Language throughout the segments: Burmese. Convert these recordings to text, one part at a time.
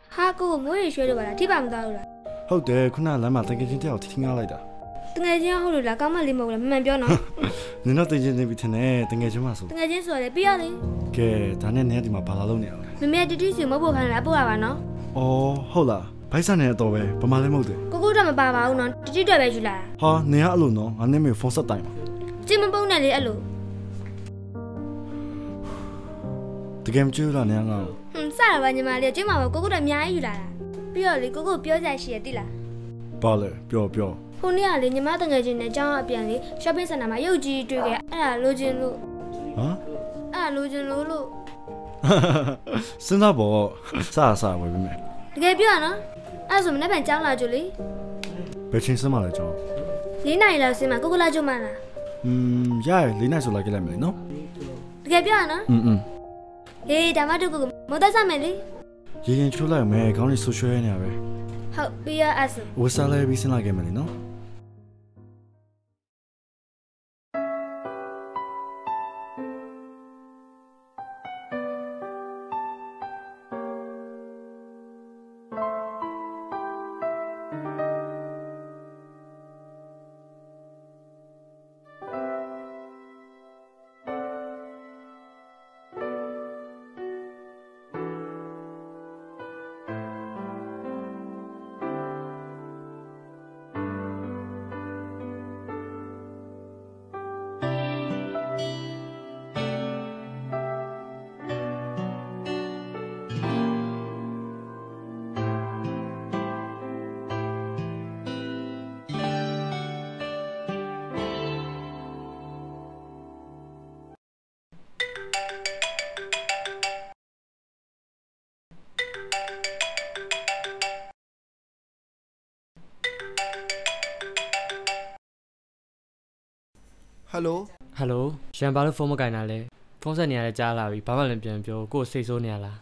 ဟာကိုမိုးရီရွှဲလို့ပါလားထိပါမသားလို့လားဟုတ်တယ်ခုနလမ်းမှာတကယ်ချင်းတယောက်ထင်းကားလိုက်တာတငယ်ချင်းဟုတ်လို့လားကောင်းမလေးမဟုတ်လားမှန်ပြောနော်နင်တော့တကယ်ချင်းနေပြီထင်တယ်တကယ်ချင်းမဆိုတကယ်ချင်းဆိုရတယ်ပြီးရလေကဲဒါနဲ့နင်ကဒီမှာဘာလာလုပ်နေရလဲမမေတီတီစီမဟုတ်ဖို့ခိုင်းလာပို့ရပါနော်အော်ဟုတ်လားဘိုက်ဆန်နေတော့ပဲဘာမှလည်းမဟုတ်တယ်ကိုတော့မပါပါဘူးနော်တီတီတွေ့ပဲယူလာတာဟာနင်ကအဲ့လိုနော်ငါနဲ့မေဖုန်းဆက်တိုင်ပါကြည့်မပုံနဲ့လေအဲ့လိုတကယ်မကြည့်လားနင်ကစတာပါညီမလေးကြည့်မှာပါကိုတော့အများကြီးယူလာတာပြီးတော့လေကိုပြောစရာရှိရတိလားဘာလဲပြောခုနေ့ကလေညီမတငယ်ချင်းနဲ့အကြောင်းအပြန်လေ shopping center မှာရုပ်ကြီးတွေ့ခဲ့အဲ့ဒါလိုချင်လို့ဟမ်အဲ့ဒါလိုချင်လို့စဉ်းစားပေါ့စားဝယ်ပေးမယ်တကယ်ပြောရနော်အဲ့ဆိုမနေ့ကကြောင်းလာကြလေဘယ်ချင်းစမှာလဲကြောင်း 4နာရီလောက်စင်းမှာကိုလာကြမှာလားရတယ်4နာရီဆိုလာခဲ့လိုက်မယ်နော်တကယ်ပြောရနော်ဟေးဒါမှတော့ကိုမသက်ဆက်မယ်လေရေရင်ချိုးလိုက်မယ်ခေါင်းလေးဆူရွှဲနေရပဲဟုတ်ပြီးရအဲ့ဆိုဝစားလိုက်ပြီးစဉ်းလာခဲ့မယ်လေနော်ဟယ်လိုရန်ဘာလို့ဖုန်းမကင်တာလဲဖုန်းဆက်နေရတဲ့ကြားလာပြီဘာမှလည်းပြန်ပြောကိုယ်စိတ်ဆိုးနေရလား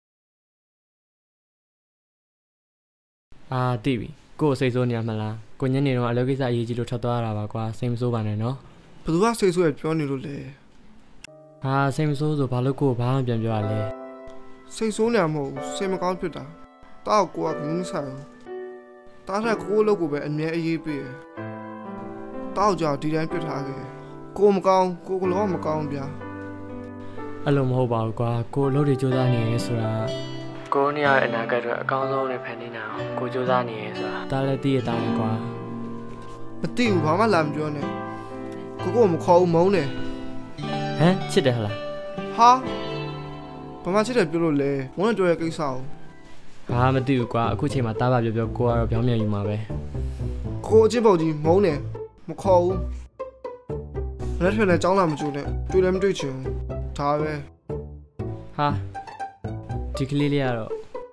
တိပြီကိုယ်စိတ်ဆိုးနေရမလားကိုညနေတော့အလုပ်ကိစ္စအရေးကြီးလို့ထွက်သွားရတာပါကွာစိတ်မဆိုးပါနဲ့နော်ဘယ်သူကစိတ်ဆိုးရပြောနေလို့လဲစိတ်မဆိုးဆိုဘာလို့ကိုယ်ဘာမှပြန်ပြောရလဲစိတ်ဆိုးနေမှာမဟုတ်စိတ်မကောင်းဖြစ်တာတောက်ကိုကငင်းဆိုင်တားတဲ့ကိုလို့ကိုပဲအမြဲအေးပေးတယ်တောက်ကြဒီတိုင်းပြစ်ထားခဲ့ကိုမကောင်းကိုကလောမကောင်းဗျာအဲ့လိုမဟုတ်ပါဘူးကွာကိုလှုပ်တွေစူးစမ်းနေရဲဆိုတာကိုနေရတဲ့အနာဂတ်အတွက်အကောင်းဆုံးနဲ့ဖန်တီးနေအောင်ကိုစူးစမ်းနေရဲဆိုတာဒါလည်းသိရတာလေကွာမသိဘူးဘာမှလာမပြောနဲ့ကိုမခေါ်ဘူးမုန်းတယ်ချစ်တယ်ဟလားဟာဘာမှချစ်တယ်ပြောလို့လဲမုန်းနဲ့ပြောရကိစ္စအောင်မသိဘူးကွာအခုချိန်မှာတားပါပြောကိုကတော့ပြောင်းပြန်ယူမှာပဲကိုအချစ်ပုံကြီးမုန်းတယ်မခေါ်ဘူးလက်ထက်နဲ့ကြောင်းလာမကြိုးနဲ့တွေ့လည်းမတွေ့ချင်ဒါပဲဒီကလေးလေးကတော့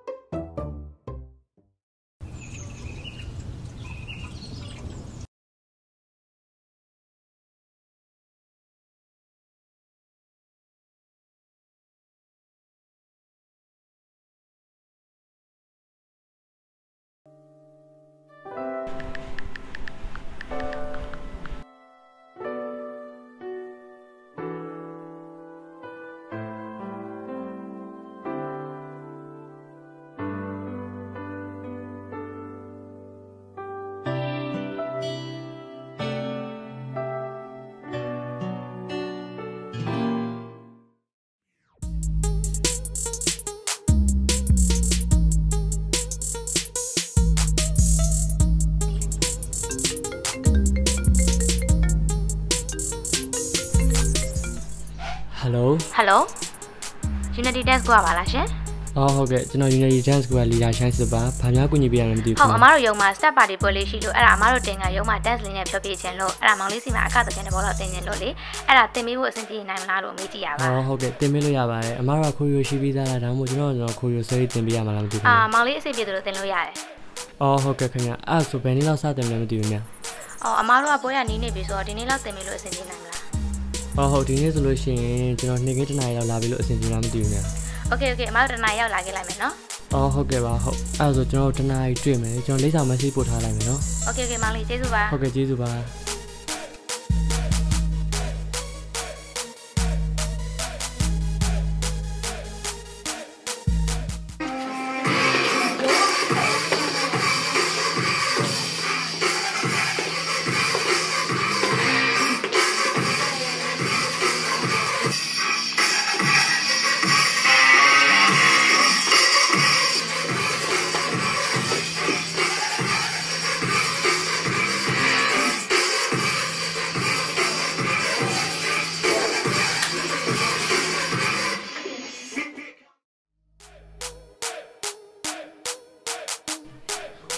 Hello Unity Dance ကိုပါလားရှင်ဟုတ်ကဲ့ကျွန်တော် Unity Dance က leader ရှိုင်းစစ်ပါဘာများကူညီပေးရလဲမသိဘူးဟုတ်အမားတို့ရုံမှာ step party ပွဲလေးရှိလို့အဲ့ဒါအမားတို့တင်ကရုံမှာ dance လေးနဲ့ဖြောပြခြင်းလို့အဲ့ဒါမောင်လေးစီမှာအခသခြင်းတဲ့ဘောတော့တင်ခြင်းလို့လေအဲ့ဒါတင်ပေးဖို့အဆင်ပြေနိုင်မလားလို့မေးကြည့်ရပါဟုတ်ကဲ့တင်ပေးလို့ရပါတယ်အမားတို့ခိုးရိုရှိပြီးသားလားဒါမှမဟုတ်ကျွန်တော်ခိုးရိုဆွဲတင်ပေးရမှာလားမသိဘူးမောင်လေးအဆင်ပြေတယ်လို့တင်လို့ရတယ်ဟုတ်ကဲ့ခင်ဗျအဲ့ဆိုဘယ်နေ့လောက်စတင်လဲမသိဘူးများအမားတို့ကပွဲရနေနေပြီဆိုတော့ဒီနေ့လောက်တင်ပေးလို့အဆင်ပြေနိုင်မလားဟုတ်ဒီနေ့ဆိုလို့ရှိရင်ကျွန်တော်နေ့ကတနားရောက်လာပြီလို့အဆင်ပြေလားမသိဘူးများ Okay အမတို့တနားရောက်လာခဲ့လိုက်မယ်နော်ဟုတ်ကဲ့ပါဟုတ်အဲ့ဒါဆိုကျွန်တော်တနားကြီးတွေ့မယ်ကျွန်တော်လိပ်စာ message ပို့ထားလိုက်မယ်နော် Okay မောင်လေးကျေးဇူးပါဟုတ်ကဲ့ကျေးဇူးပါ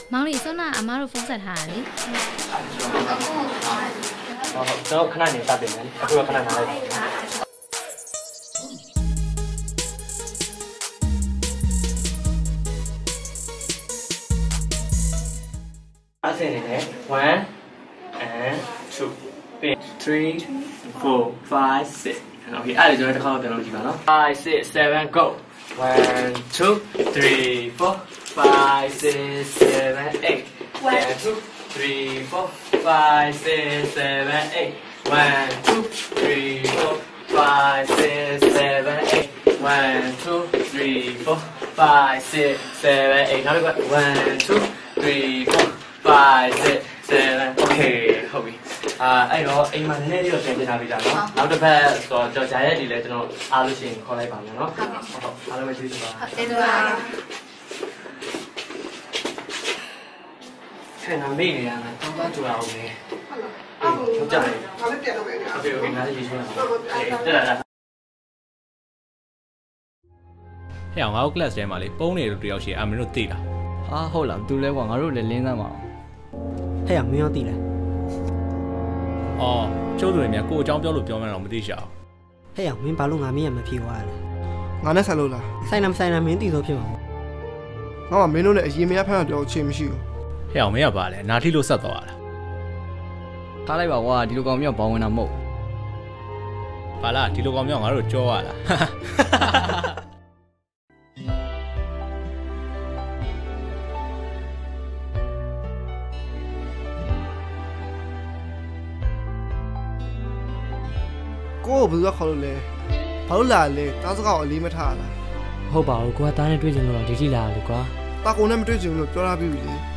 မောင်လေးစွန်းနာအမားတို့ဖုန်းဆက်ထားတာလေကျွန်တော်ခဏနေစတင်မယ်အခုကခဏနားလိုက်အဆင်နေတယ်1 and 2 3 4 5 6 okay အဲ့ဒါကျွန်တော်တစ်ခါတော့ပြန်လုပ်ကြည့်ပါနော်5 6 7 go 1 2 3 4 5 6 7 8 1 2 3 4 5 6 7 8 1 2 3 4 5 6 7 8 1 2 3 4 5 6 7 8နောက်တစ်ခါ1 2 3 4 5 6 7 okay ဟုတ်ပြီအဲ့တော့အိမ်မှာနည်းနည်းလေးတော့ပြန်ပြထားပေးကြနော်နောက်တစ်ပတ်ဆိုတော့ကြော်ကြရက်ဒီလဲကျွန်တော်အားလို့ရှိရင်ခေါ်လိုက်ပါမယ်နော်ဟုတ်အားလုံးပဲကျေးဇူးပါကျေးဇူးပါခင်ဗျာမေ့နေရမှာတောင်းတကြွားအောင်လေဟုတ်ကြတယ်ဒါလည်းပြန်လုပ်မယ်โอเคโอเคငါလည်းရေးချင်တာတက်လာဟဲ့အောင်ငါတို့ class ထဲမှာလေပုံးနေလို့တယောက်ရှိအမင်းတို့သိတာဟာဟုတ်လားသူလဲကွာငါတို့လည်းလင်းသားမအောင်ဟဲ့အောင်မင်းရောသိလားအော်ကျိုးသူတွေများကိုအကြောင်းပြောလို့ပြောမှန်းတော့မသိချအောင်ဟဲ့အောင်မင်းဘာလို့ငါမင်းရမဖြေသွားရလဲငါနဲ့ဆိုင်လို့လားဆိုင်နာမဆိုင်နာမင်းသိဆိုဖြစ်မှာပေါ့ငါကမင်းတို့နဲ့အရင်မရဖမ်းတော့ချင်းမရှိဘူးဟဲ့အောင်မင်းကပါလဲနာထီလို့ဆက်သွားတာထားလိုက်ပါကွာဒီလိုကောင်မြောက်ဘောင်းဝင်တာမဟုတ်ပါလားဒီလိုကောင်မြောက်ငါတို့ကြောရလားကိုကိုဘယ်သူကခေါ်လို့လဲဘာလို့လာလဲတားစကားကိုအလေးမထားလားဟုတ်ပါဘူးကွာတားနဲ့တွေ့ကြလို့တော့ဒီတိလာလေကွာတာကိုနဲ့မတွေ့ချင်ဘူးလို့ပြောထားပြီးပြီလေ